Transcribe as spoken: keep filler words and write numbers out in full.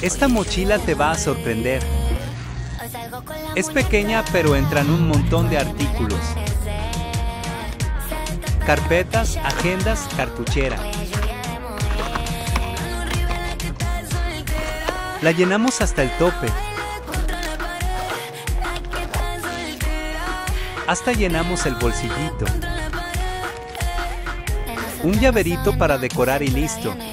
Esta mochila te va a sorprender. Es pequeña, pero entran un montón de artículos. Carpetas, agendas, cartuchera. La llenamos hasta el tope. Hasta llenamos el bolsillito. Un llaverito para decorar y listo.